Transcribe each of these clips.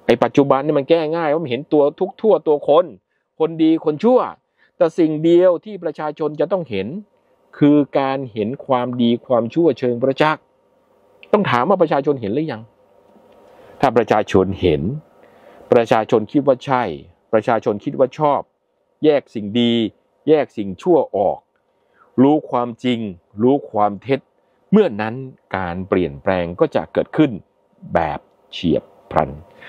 ไอ้ปัจจุบันนี่มันแก้ง่ายว่ามันเห็นตัวทุกทั่วตัวคนดีคนชั่วแต่สิ่งเดียวที่ประชาชนจะต้องเห็นคือการเห็นความดีความชั่วเชิงประจักษ์ต้องถามว่าประชาชนเห็นหรือยังถ้าประชาชนเห็นประชาชนคิดว่าใช่ประชาชนคิดว่าชอบแยกสิ่งดีแยกสิ่งชั่วออกรู้ความจริงรู้ความเท็จเมื่อนั้นการเปลี่ยนแปลงก็จะเกิดขึ้นแบบเฉียบพลัน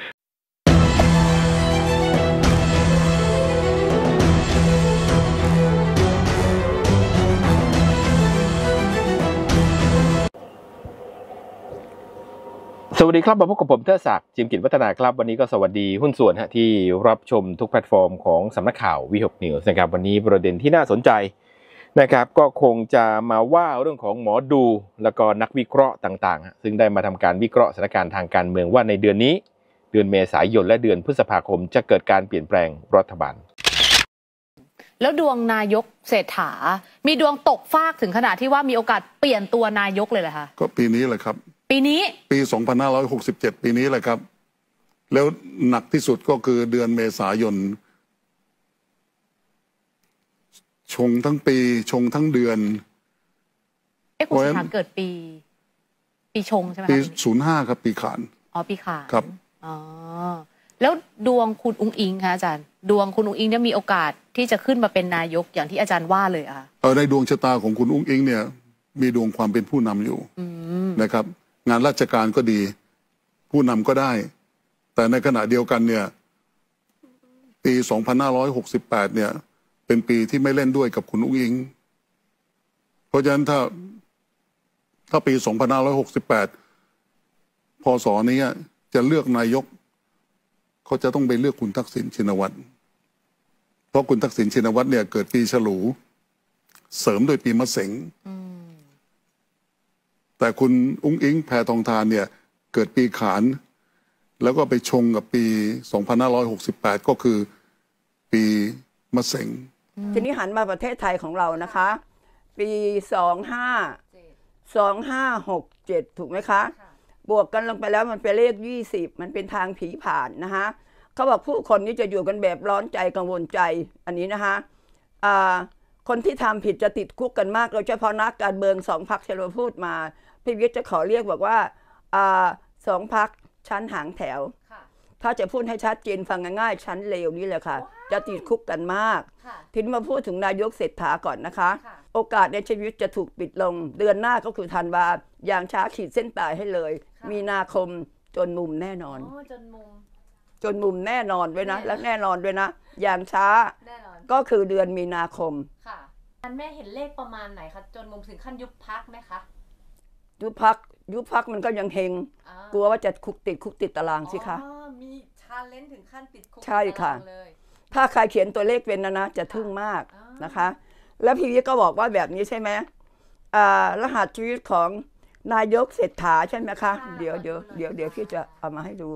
สวัสดีครับมาพบกับผมเทิดศักดิ์จิมกิจวัฒนาครับวันนี้ก็สวัสดีหุ้นส่วนที่รับชมทุกแพลตฟอร์มของสำนักข่าววิหกนิวส์นะครับวันนี้ประเด็นที่น่าสนใจนะครับก็คงจะมาว่าเรื่องของหมอดูแล้วก็นักวิเคราะห์ต่างๆซึ่งได้มาทำการวิเคราะห์สถานการณ์ทางการเมืองว่าในเดือนนี้เดือนเมษายนและเดือนพฤษภาคมจะเกิดการเปลี่ยนแปลงรัฐบาลแล้วดวงนายกเศรษฐามีดวงตกฟากถึงขนาดที่ว่ามีโอกาสเปลี่ยนตัวนายกเลยเหรอคะก็ปีนี้แหละครับปีนี้ปี 2567 ปีนี้แหละครับแล้วหนักที่สุดก็คือเดือนเมษายนชงทั้งปีชงทั้งเดือนคุณเศรษฐาเกิดปีชงใช่ไหมปี05ครับปีขานอ๋อปีขานครับอ๋อแล้วดวงคุณอุ๊งอิงคะอาจารย์ดวงคุณอุ๊งอิงเนี่ยมีโอกาสที่จะขึ้นมาเป็นนายกอย่างที่อาจารย์ว่าเลยอะในดวงชะตาของคุณอุ๊งอิงเนี่ยมีดวงความเป็นผู้นำอยู่นะครับงานราชการก็ดีผู้นำก็ได้แต่ในขณะเดียวกันเนี่ยปี 2568 เนี่ยเป็นปีที่ไม่เล่นด้วยกับคุณอุ๊งอิงเพราะฉะนั้นถ้าปี 2568 พ.ศ. นี้จะเลือกนายกเขาจะต้องไปเลือกคุณทักษิณชินวัตรเพราะคุณทักษิณชินวัตรเนี่ยเกิดปีฉลูเสริมโดยปีมะเสงแต่คุณอุ๊งอิงแพทองธารเนี่ยเกิดปีขานแล้วก็ไปชงกับปี 2568 ก็คือปีมะเสงทีนี้หันมาประเทศไทยของเรานะคะปี2567ถูกไหมคะบวกกันลงไปแล้วมันเป็นเลข20มันเป็นทางผีผ่านนะคะเขาบอกผู้คนนี้จะอยู่กันแบบร้อนใจกังวลใจอันนี้นะคะคนที่ทำผิดจะติดคุกกันมากโดยเฉพาะนักการเมือง2 พรรคที่เราพูดมาพี่วิทย์จะขอเรียกบอกว่า2 พรรคชั้นหางแถวถ้าจะพูดให้ชัดเจนฟังง่ายๆชั้นเลวนี่แหละค่ะจะติดคุกกันมากทีนี้มาพูดถึงนายกเศรษฐาก่อนนะคะโอกาสในชีวิตจะถูกปิดลงเดือนหน้าก็คือธันวาอย่างช้าขีดเส้นตายให้เลยมีนาคมจนมุมแน่นอนจนมุมแน่นอนด้วยนะและแน่นอนด้วยนะอย่างช้าก็คือเดือนมีนาคมค่ะแม่เห็นเลขประมาณไหนคะจนมุมถึงขั้นยุบพรรคไหมคะยุบพรรคมันก็ยังเฮงกลัวว่าจะคุกติดตารางสิคะมีชาเลนจ์ถึงขั้นติดคุกใช่ค่ะถ้าใครเขียนตัวเลขเป็นนะจะทึ่งมากนะคะแล้วพี่วิทย์ก็บอกว่าแบบนี้ใช่ไหมรหัสชีวิตของนายกเศรษฐาใช่ไหมคะเดี๋ยวพี่จะเอามาให้ดู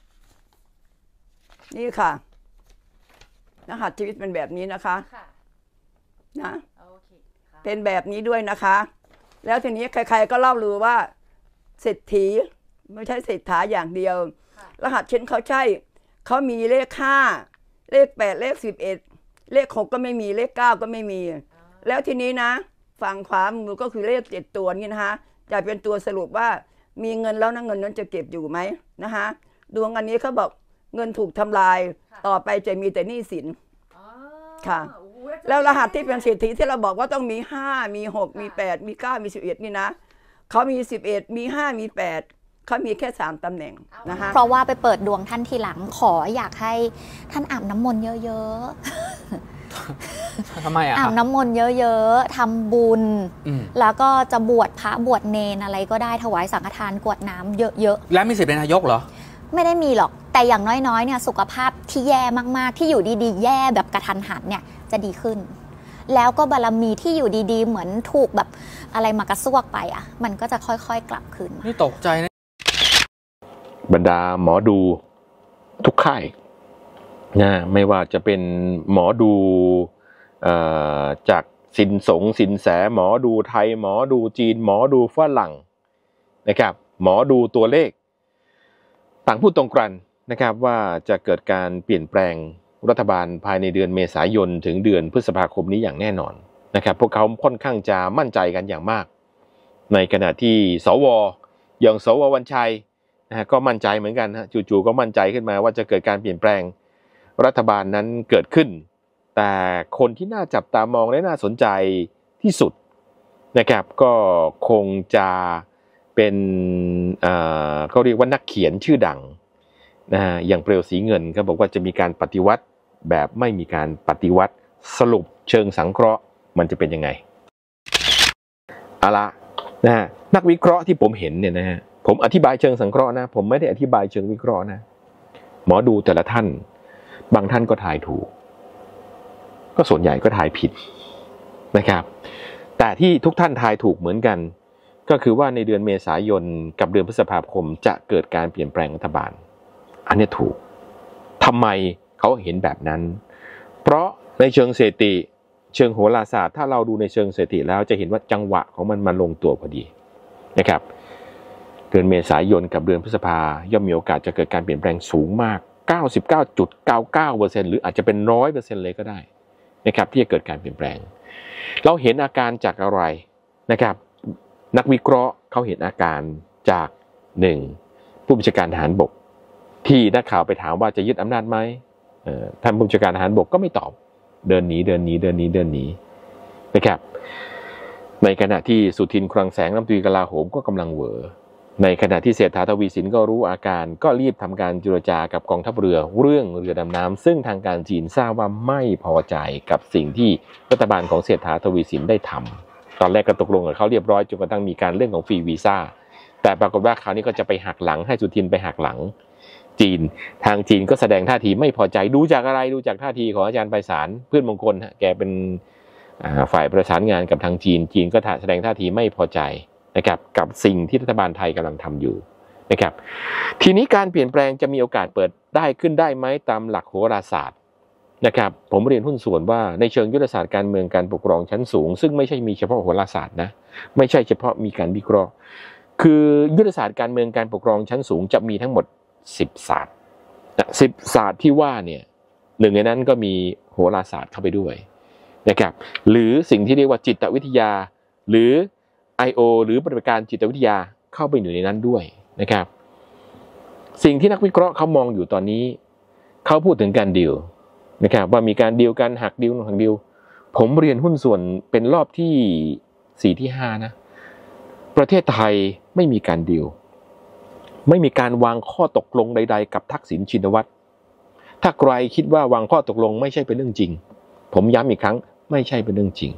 นี่ค่ะรหัสชีวิตเป็นแบบนี้นะคะนะเป็นแบบนี้ด้วยนะคะแล้วทีนี้ใครๆก็เล่าลือว่าเศรษฐีไม่ใช่เศรษฐาอย่างเดียวรหัสชิ้นเขาใช่เขามีเลข5เลข8เลข11เลข6ก็ไม่มีเลข9ก็ไม่มีแล้วทีนี้นะฝั่งขวามือก็คือเลข7ตัวนี้นะคะจะเป็นตัวสรุปว่ามีเงินแล้วนะเงินนั้นจะเก็บอยู่ไหมนะคะดวงอันนี้เขาบอกเงินถูกทำลายต่อไปจะมีแต่หนี้สินค่ะแล้วรหัสที่เป็นเศรษฐีที่เราบอกว่าต้องมี5มี6มี8มี9มี11นี่นะเขามี11มี5มี8เขามีแค่3 ตำแหน่งนะคะเพราะว่าไปเปิดดวงท่านทีหลังขออยากให้ท่านอาบน้ำมนต์เยอะทำไมอ่ะอาบน้ำมนต์เยอะๆทำบุญแล้วก็จะบวชพระบวชเนรอะไรก็ได้ถวายสังฆทานกรวดน้ำเยอะๆแล้วมีสิทธิ์เป็นนายกเหรอไม่ได้มีหรอกแต่อย่างน้อยๆเนี่ยสุขภาพที่แย่มากๆที่อยู่ดีๆแย่แบบกระทันหันเนี่ยจะดีขึ้นแล้วก็บารมีที่อยู่ดีๆเหมือนถูกแบบอะไรมากระซวกไปอ่ะมันก็จะค่อยๆกลับคืนมานี่ตกใจนะบรรดาหมอดูทุกค่ายนะไม่ว่าจะเป็นหมอดูจากสินแสหมอดูไทยหมอดูจีนหมอดูฝรั่งนะครับหมอดูตัวเลขต่างพูดตรงกันนะครับว่าจะเกิดการเปลี่ยนแปลงรัฐบาลภายในเดือนเมษายนถึงเดือนพฤษภาคมนี้อย่างแน่นอนนะครับพวกเขาค่อนข้างจะมั่นใจกันอย่างมากในขณะที่สวอย่างสววรรณชัยนะฮะก็มั่นใจเหมือนกันฮะจู่ๆก็มั่นใจขึ้นมาว่าจะเกิดการเปลี่ยนแปลงรัฐบาลนั้นเกิดขึ้นแต่คนที่น่าจับตามองและน่าสนใจที่สุดนะครับก็คงจะเป็นเขาเรียกว่านักเขียนชื่อดังนะฮะอย่างเปลวสีเงินเขาบอกว่าจะมีการปฏิวัติแบบไม่มีการปฏิวัติสรุปเชิงสังเคราะห์มันจะเป็นยังไงเอาละนะฮะนักวิเคราะห์ที่ผมเห็นเนี่ยนะฮะผมอธิบายเชิงสังเคราะห์นะผมไม่ได้อธิบายเชิงวิเคราะห์นะหมอดูแต่ละท่านบางท่านก็ทายถูกก็ส่วนใหญ่ก็ทายผิดนะครับแต่ที่ทุกท่านทายถูกเหมือนกันก็คือว่าในเดือนเมษายนกับเดือนพฤษภาคมจะเกิดการเปลี่ยนแปลงรัฐบาลอันนี้ถูกทำไมเขาเห็นแบบนั้นเพราะในเชิงสถิติเชิงโหราศาสตร์ถ้าเราดูในเชิงสถิติแล้วจะเห็นว่าจังหวะของมันมาลงตัวพอดีนะครับเดือนเมษายนกับเดือนพฤษภาย่อมมีโอกาสจะเกิดการเปลี่ยนแปลงสูงมาก 99.99% หรืออาจจะเป็น 100% เลยก็ได้นะครับที่จะเกิดการเปลี่ยนแปลงเราเห็นอาการจากอะไรนะครับนักวิเคราะห์เขาเห็นอาการจาก1ผู้บัญชาการทหารบกที่นักข่าวไปถามว่าจะยึดอำนาจไหมท่านผู้บัญชาการทหารบกก็ไม่ตอบเดินหนีนะครับในขณะที่สุทินคลังแสงรัฐมนตรีกลาโหมก็กำลังเหวอในขณะที่เศรษฐาทวีสินก็รู้อาการก็รีบทำการเจรจากับกองทัพเรือเรื่องเรือดำน้ำซึ่งทางการจีนทราบว่าไม่พอใจกับสิ่งที่รัฐบาลของเศรษฐาทวีสินได้ทำตอนแรกก็ตกลงกับเขาเรียบร้อยจนกระทั่งมีการเรื่องของฟรีวีซ่าแต่ปรากฏว่าคราวนี้ก็จะไปหักหลังให้สุทินไปหักหลังจีนทางจีนก็แสดงท่าทีไม่พอใจดูจากอะไรดูจากท่าทีของอาจารย์ไพศาลเพื่อนมงคลแกเป็นฝ่ายประสานงานกับทางจีนก็แสดงท่าทีไม่พอใจนะครับกับสิ่งที่รัฐบาลไทยกำลังทำอยู่นะครับทีนี้การเปลี่ยนแปลงจะมีโอกาสเปิดได้ขึ้นได้ไหมตามหลักโหราศาสตร์นะครับผมเรียนหุ้นส่วนว่าในเชิงยุทธศาสตร์การเมืองการปกครองชั้นสูงซึ่งไม่ใช่มีเฉพาะโหราศาสตร์นะไม่ใช่เฉพาะมีการวิเคราะห์คือยุทธศาสตร์การเมืองการปกครองชั้นสูงจะมีทั้งหมด10ศาสตร์10ศาสตร์ที่ว่าเนี่ยหนึ่งในนั้นก็มีโหราศาสตร์เข้าไปด้วยนะครับหรือสิ่งที่เรียกว่าจิตวิทยาหรือ IO หรือปฏิบัติการจิตวิทยาเข้าไปอยู่ในนั้นด้วยนะครับสิ่งที่นักวิเคราะห์เขามองอยู่ตอนนี้เขาพูดถึงการดีลนะครับว่ามีการดีลกันหักดีลผมเรียนหุ้นส่วนเป็นรอบที่4ที่5นะประเทศไทยไม่มีการดีลไม่มีการวางข้อตกลงใดๆกับทักษิณชินวัตรถ้าใครคิดว่าวางข้อตกลงไม่ใช่เป็นเรื่องจริงผมย้ำอีกครั้งไม่ใช่เป็นเรื่องจริง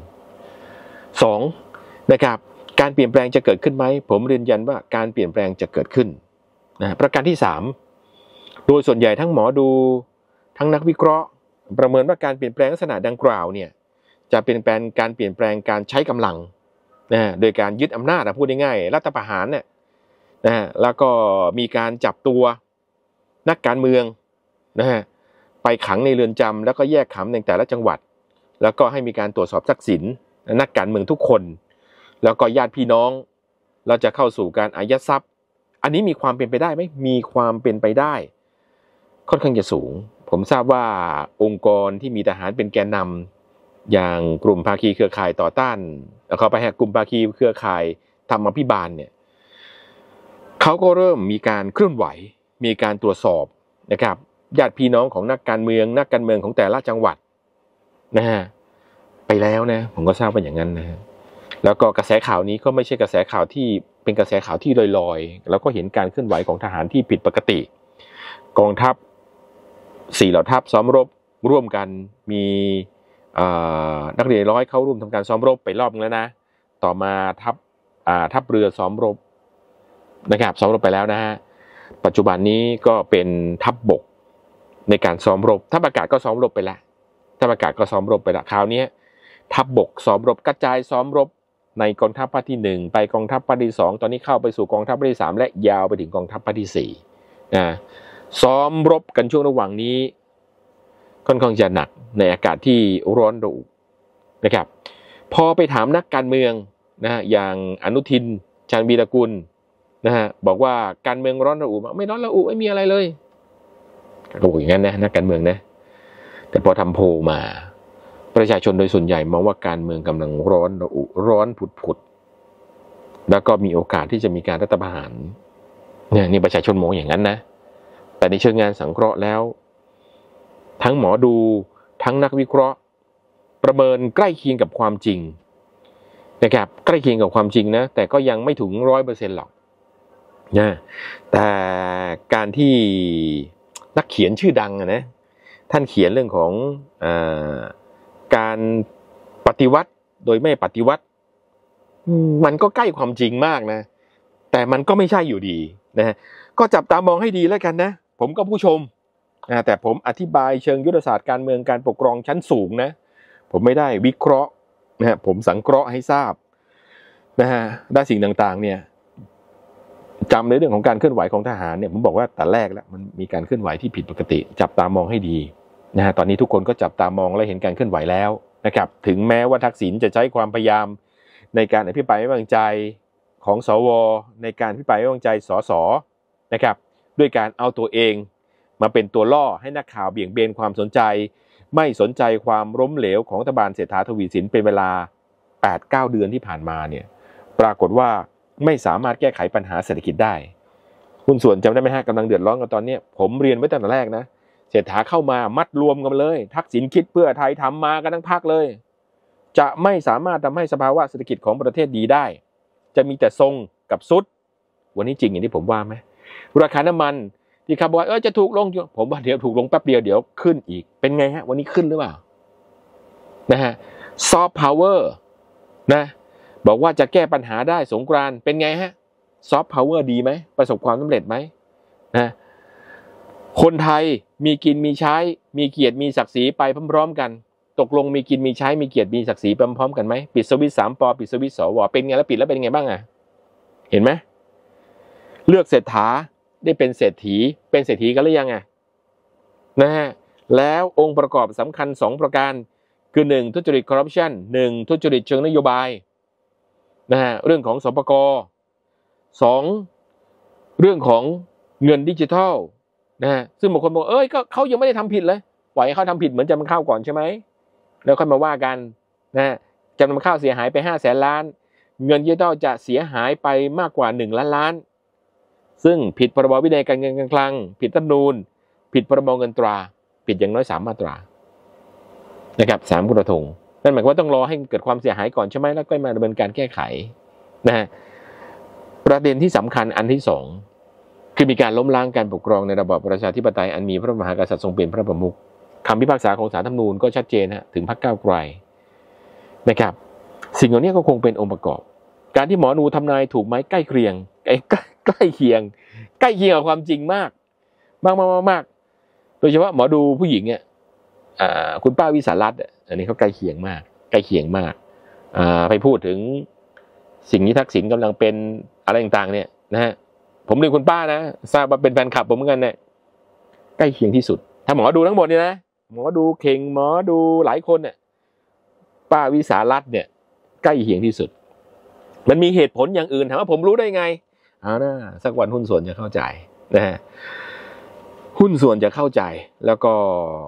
2นะครับการเปลี่ยนแปลงจะเกิดขึ้นไหมผมเรียนยันว่าการเปลี่ยนแปลงจะเกิดขึ้นนะประการที่3โดยส่วนใหญ่ทั้งหมอดูทั้งนักวิเคราะห์ประเมินว่าการเปลี่ยนแปลงลักษณะดังกล่าวเนี่ยจะเป็นการเปลี่ยนแปลงการใช้กำลังนะโดยการยึดอำนาจพูดง่ายๆรัฐประหารเนี่ยนะฮะแล้วก็มีการจับตัวนักการเมืองนะฮะไปขังในเรือนจำแล้วก็แยกขังในแต่ละจังหวัดแล้วก็ให้มีการตรวจสอบทรัพย์สินนักการเมืองทุกคนแล้วก็ญาติพี่น้องเราจะเข้าสู่การอายัดทรัพย์อันนี้มีความเป็นไปได้ไหมมีความเป็นไปได้ค่อนข้างจะสูงผมทราบว่าองค์กรที่มีทหารเป็นแกนนำอย่างกลุ่มภาคีเครือข่ายต่อต้านแล้วเขาไปกลุ่มภาคีเครือข่ายธรรมพิบาลเนี่ยเขาก็เริ่มมีการเคลื่อนไหวมีการตรวจสอบนะครับญาติพี่น้องของนักการเมืองของแต่ละจังหวัดนะฮะไปแล้วนะผมก็ทราบว่าอย่างนั้นนะฮะแล้วก็กระแสข่าวนี้ก็ไม่ใช่กระแสข่าวที่เป็นกระแสข่าวที่ลอยๆแล้วก็เห็นการเคลื่อนไหวของทหารที่ผิดปกติกองทัพ4เหล่าทัพซ้อมรบร่วมกันมีนักเรียนร้อยเข้าร่วมทำการซ้อมรบไปรอบนึงแล้วนะต่อมาทัพเรือซ้อมรบนะครับซ้อมรบไปแล้วนะฮะปัจจุบันนี้ก็เป็นทัพบกในการซ้อมรบทัพอากาศก็ซ้อมรบไปแล้วทัพอากาศก็ซ้อมรบไปแล้วคราวนี้ทัพบกซ้อมรบกระจายซ้อมรบในกองทัพภาคที่1ไปกองทัพภาคที่2ตอนนี้เข้าไปสู่กองทัพภาคที่3และยาวไปถึงกองทัพภาคที่4นะซ้อมรบกันช่วงระหว่างนี้ค่อนข้างจะหนักในอากาศที่ร้อนระอุนะครับพอไปถามนักการเมืองนะฮะอย่างอนุทินชาญวีรกุลนะฮะบอกว่าการเมืองร้อนระอุไม่ร้อนระอุไม่มีอะไรเลยเขาบอกอย่างนั้นนะนักการเมืองนะแต่พอทำโพลมาประชาชนโดยส่วนใหญ่มองว่าการเมืองกำลังร้อนระอุร้อนผุดแล้วก็มีโอกาสที่จะมีการรัฐประหารเนี่ยนี่ประชาชนมองอย่างนั้นนะแต่ในเชิงงานสังเคราะห์แล้วทั้งหมอดูทั้งนักวิเคราะห์ประเมินใกล้เคียงกับความจริงนะครับใกล้เคียงกับความจริงนะแต่ก็ยังไม่ถึง 100% หรอกนะแต่การที่นักเขียนชื่อดังนะท่านเขียนเรื่องของการปฏิวัติโดยไม่ปฏิวัติมันก็ใกล้ความจริงมากนะแต่มันก็ไม่ใช่อยู่ดีนะก็จับตามองให้ดีแล้วกันนะผมก็ผู้ชมแต่ผมอธิบายเชิงยุทธศาสตร์การเมืองการปกครองชั้นสูงนะผมไม่ได้วิเคราะห์นะผมสังเคราะห์ให้ทราบนะฮะด้านสิ่งต่างๆเนี่ยจำในเรื่องของการเคลื่อนไหวของทหารเนี่ยผมบอกว่าแต่แรกแล้วมันมีการเคลื่อนไหวที่ผิดปกติจับตามองให้ดีนะฮะตอนนี้ทุกคนก็จับตามองและเห็นการเคลื่อนไหวแล้วนะครับถึงแม้ว่าทักษิณจะใช้ความพยายามในการอภิปรายไม่ไว้วางใจของสวในการอภิปรายไม่ไว้วางใจสสนะครับด้วยการเอาตัวเองมาเป็นตัวล่อให้นักข่าวเบี่ยงเบนความสนใจไม่สนใจความล้มเหลวของรัฐบาลเศรษฐาทวีสินเป็นเวลา 8-9 เดือนที่ผ่านมาเนี่ยปรากฏว่าไม่สามารถแก้ไขปัญหาเศรษฐกิจได้หุ้นส่วนจำได้ไหมฮะกำลังเดือดร้อนกันตอนนี้ผมเรียนไว้ตั้งแต่แรกนะเศรษฐาเข้ามามัดรวมกันเลยทักษิณคิดเพื่อไทยทำมากันทั้งพรรคเลยจะไม่สามารถทำให้สภาวะเศรษฐกิจของประเทศดีได้จะมีแต่ทรงกับซุดวันนี้จริงอย่างที่ผมว่าไหมราคาน้ำมันที่เขาบอกว่าจะถูกลงผมว่าเดี๋ยวถูกลงแป๊บเดียวเดี๋ยวขึ้นอีกเป็นไงฮะวันนี้ขึ้นหรือเปล่านะฮะซอฟต์พาวเวอร์นะบอกว่าจะแก้ปัญหาได้สงกรานต์เป็นไงฮะซอฟต์พาวเวอร์ดีไหมประสบความสำเร็จไหมนะคนไทยมีกินมีใช้มีเกียรติมีศักดิ์ศรีไปพร้อมๆกันตกลงมีกินมีใช้มีเกียรติมีศักดิ์ศรีไปพร้อมๆกันไหมปิดสวิตช์3 ป.ปิดสวิตช์สว.เป็นไงแล้วปิดแล้วเป็นไงบ้างอ่ะเห็นไหมเลือกเศรษฐาได้เป็นเศรษฐีเป็นเศรษฐีกันหรือยังอ่ะนะฮะแล้วองค์ประกอบสำคัญ2ประการคือ1ทุจริตคอร์รัปชัน1ทุจริตเชิงนโยบายนะฮะเรื่องของสปก2เรื่องของเงินดิจิทัลนะฮะซึ่งบางคนบอกก็เขายังไม่ได้ทำผิดเลยปล่อยให้เขาทำผิดเหมือนจำนำข้าวก่อนใช่ไหมแล้วค่อยมาว่ากันนะฮะจำนำข้าวเสียหายไป500,000 ล้านเงินดิจิทัลจะเสียหายไปมากกว่า1 ล้านล้านซึ่งผิดพรบวินัยการเงินการคลังผิดรัฐธรรมนูญผิดพรบเงินตราผิดอย่างน้อย3 มาตรานะครับ3 กระทงนั่นหมายความว่าต้องรอให้เกิดความเสียหายก่อนใช่ไหมแล้วก็มาดำเนินการแก้ไขนะฮะประเด็นที่สำคัญอันที่2คือมีการล้มล้างการปกครองในระบอบประชาธิปไตยอันมีพระมหากษัตริย์ทรงเป็นพระประมุขคำพิพากษาของศาลรัฐธรรมนูญก็ชัดเจนฮะถึงพรรคก้าวไกลนะครับสิ่งเหล่านี้ก็คงเป็นองค์ประกอบการที่หมอดูทำนายถูกไหมใกล้เคียงใกล้เคียงกับความจริงมากโดยเฉพาะหมอดูผู้หญิงเนี่ยคุณป้าวิสารัตน์อันนี้เขาใกล้เคียงมากไปพูดถึงสิ่งที่ทักษิณกำลังเป็นอะไรต่างๆเนี่ยนะฮะผมเรียนคุณป้านะทราบว่าเป็นแฟนคลับผมเหมือนกันเนี่ยใกล้เคียงที่สุดถ้าหมอดูทั้งหมดเนี่ยนะหมอดูเข่งหมอดูหลายคนเนี่ยป้าวิสารัตน์เนี่ยใกล้เคียงที่สุดมันมีเหตุผลอย่างอื่นถามว่าผมรู้ได้ไงนะสักวันหุ้นส่วนจะเข้าใจนะฮะหุ้นส่วนจะเข้าใจแล้วก็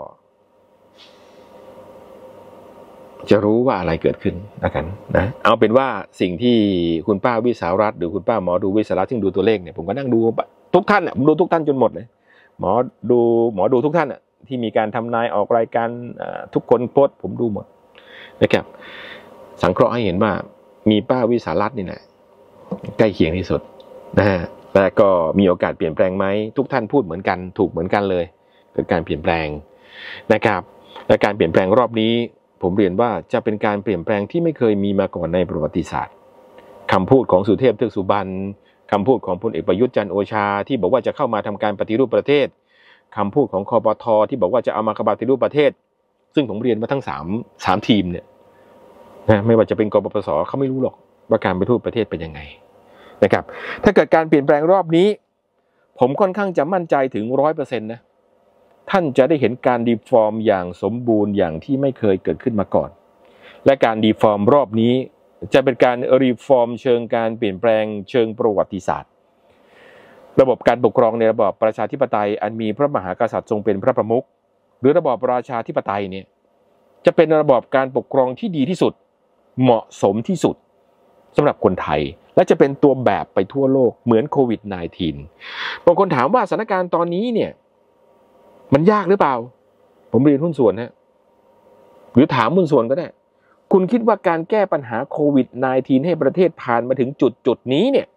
จะรู้ว่าอะไรเกิดขึ้นกันนะเอาเป็นว่าสิ่งที่คุณป้าวิสารัตน์หรือคุณป้าหมอดูวิสารัตน์ที่ดูตัวเลขเนี่ยผมก็นั่งดูทุกท่านผมดูทุกท่านจนหมดเลยหมอดูทุกท่านที่มีการทำนายออกรายการทุกคนโพสต์ผมดูหมดนะครับสังเคราะห์ให้เห็นว่ามีป้าวิสารัตน์นี่แหละใกล้เคียงที่สุดนะฮะแต่ก็มีโอกาสเปลี่ยนแปลงไหมทุกท่านพูดเหมือนกันถูกเหมือนกันเลยเกิดการเปลี่ยนแปลงนะครับและการเปลี่ยนแปลงรอบนี้ผมเรียนว่าจะเป็นการเปลี่ยนแปลงที่ไม่เคยมีมาก่อนในประวัติศาสตร์คำพูดของสุเทพเทือกสุบรรณคำพูดของพลเอกประยุทธ์จันทร์โอชาที่บอกว่าจะเข้ามาทำการปฏิรูปประเทศคำพูดของคปท.ที่บอกว่าจะเอามาปฏิรูปประเทศซึ่งผมเรียนมาทั้ง3ทีมเนี่ยนะไม่ว่าจะเป็นกปปส.เขาไม่รู้หรอกว่าการปฏิรูปประเทศเป็นยังไงนะครับถ้าเกิดการเปลี่ยนแปลงรอบนี้ผมค่อนข้างจะมั่นใจถึง 100% นะท่านจะได้เห็นการรีฟอร์มอย่างสมบูรณ์อย่างที่ไม่เคยเกิดขึ้นมาก่อนและการรีฟอร์มรอบนี้จะเป็นการรีฟอร์มเชิงการเปลี่ยนแปลงเชิงประวัติศาสตร์ระบบการปกครองในระบอบประชาธิปไตยอันมีพระมหากษัตริย์ทรงเป็นพระประมุขหรือระบอบราชาธิปไตยเนี่ยจะเป็นระบอบการปกครองที่ดีที่สุดเหมาะสมที่สุดสำหรับคนไทยและจะเป็นตัวแบบไปทั่วโลกเหมือนโควิด -19 บางคนถามว่าสถานการณ์ตอนนี้เนี่ยมันยากหรือเปล่าผมเรียนหุ้นส่วนนะหรือถามหุ้นส่วนก็ได้คุณคิดว่าการแก้ปัญหาโควิด -19 ให้ประเทศผ่านมาถึงจุดนี้เนี่ย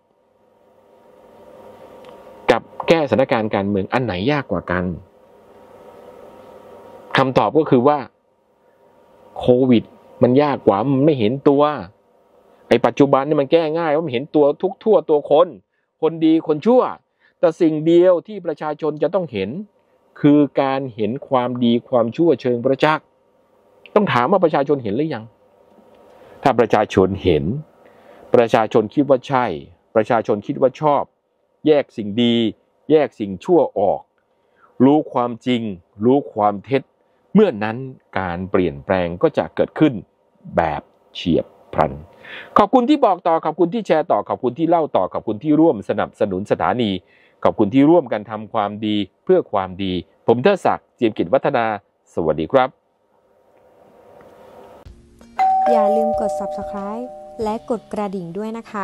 กับแก้สถานการณ์การเมืองอันไหนยากกว่ากันคำตอบก็คือว่าโควิดมันยากกว่ามันไม่เห็นตัวไอ้ปัจจุบันนี่มันแก้ง่ายว่ามันเห็นตัวทุกทั่วตัวคนดีคนชั่วแต่สิ่งเดียวที่ประชาชนจะต้องเห็นคือการเห็นความดีความชั่วเชิงประจักษ์ต้องถามว่าประชาชนเห็นหรือยังถ้าประชาชนเห็นประชาชนคิดว่าใช่ประชาชนคิดว่าชอบแยกสิ่งดีแยกสิ่งชั่วออกรู้ความจริงรู้ความเท็จเมื่อนั้นการเปลี่ยนแปลงก็จะเกิดขึ้นแบบเฉียบพลันขอบคุณที่บอกต่อขอบคุณที่แชร์ต่อขอบคุณที่เล่าต่อขอบคุณที่ร่วมสนับสนุนสถานีขอบคุณที่ร่วมกันทำความดีเพื่อความดีผมเทิดศักดิ์ เจียมกิจวัฒนาสวัสดีครับอย่าลืมกด Subscribe และกดกระดิ่งด้วยนะคะ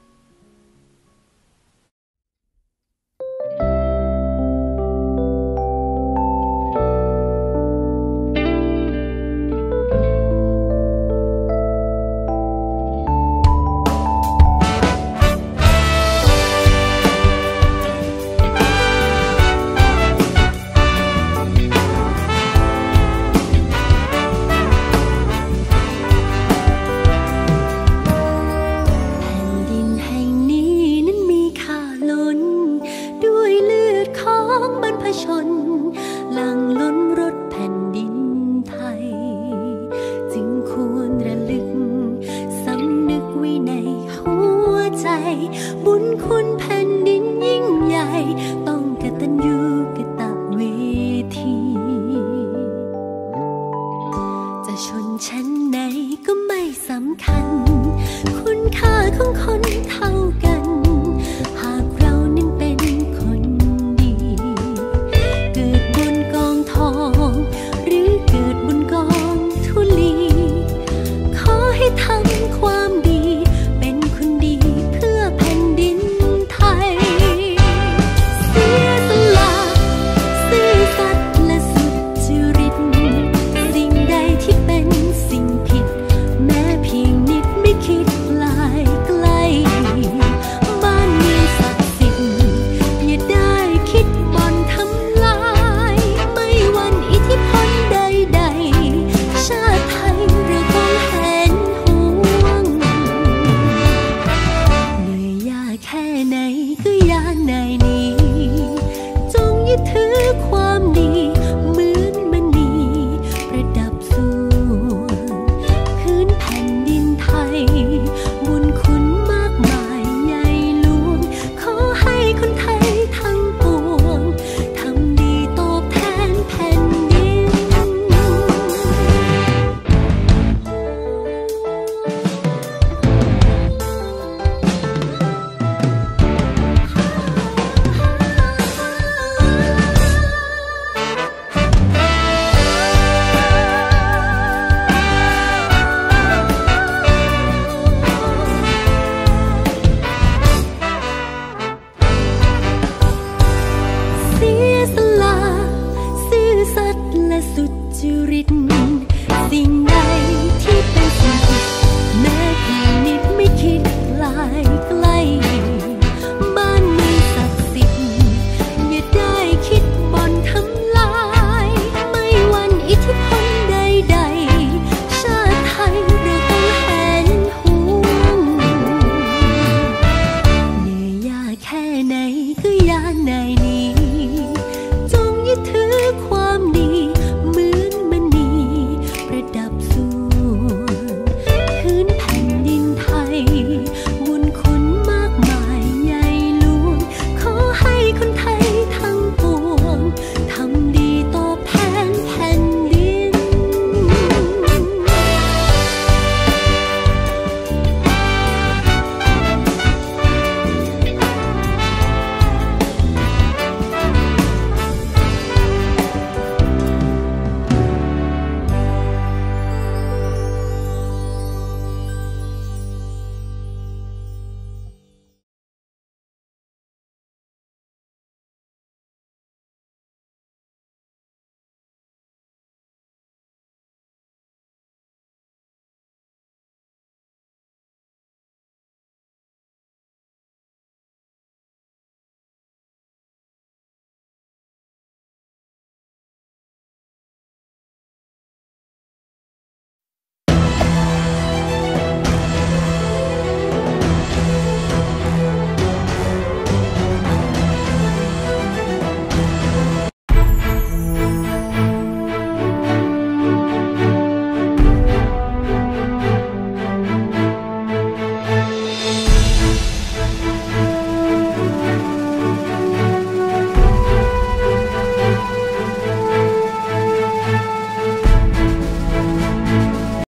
บุญคุณแผ่นดินยิ่งใหญ่ต้องกตัญญูกตเวทีจะชนชั้นไหนก็ไม่สำคัญคุณค่าของคนเท่ากันหากเรานั้นเป็นคนดีเกิดบนกองทองหรือเกิดบนกองธุลีขอให้ทำความดีเป็นคนดีเพื่อแผ่นดินไทยเสียสละซื่อสัตย์และสุจริตสิ่งใดที่เป็นสิ่งผิดแม้เพียงนิดไม่คิดลายไกลบ้านเมืองศักดิ์สิทธิ์อย่าได้คิดบ่อนทำลายไม่หวั่นอิทธิพลใดๆชาติไทยเราต้องเห็นห่วงเหนื่อยยากแค่ไหนก็อย่านายหนีจงยึดถือความดีเหมือนมณีประดับสวงพื้นแผ่นดินไทยบุญคุณมากมายใหญ่หลวงขอให้คนไทยทั้งปวงทำดีตอบแทนแผ่นดินเสียสละซื่อสัตย์และสุจริต